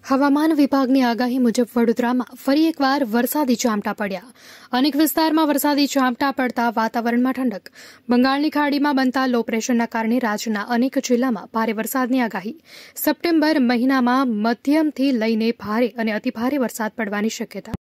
હવામાન વિભાગની આગાહી મુજબ વડોદરામાં ફરી એકવાર વરસાદી ઝાપટા પડ્યા. અનેક વિસ્તારમાં વરસાદી ઝાપટા પડતા વાતાવરણમાં ઠંડક. બંગાળની ખાડીમાં બનતા લો પ્રેશરના કારણે રાજ્યના અનેક જિલ્લામાં ભારે વરસાદની આગાહી. સપ્ટેમ્બર મહિનામાં મધ્યમથી લઈને ભારે અને અતિભારે વરસાદ પડવાની શક્યતા.